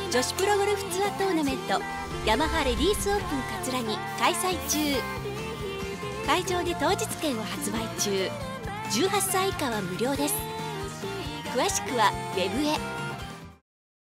女子プロゴルフツアートーナメントヤマハレディースオープン葛城開催中。会場で当日券を発売中。18歳以下は無料です。詳しくはウェブへ。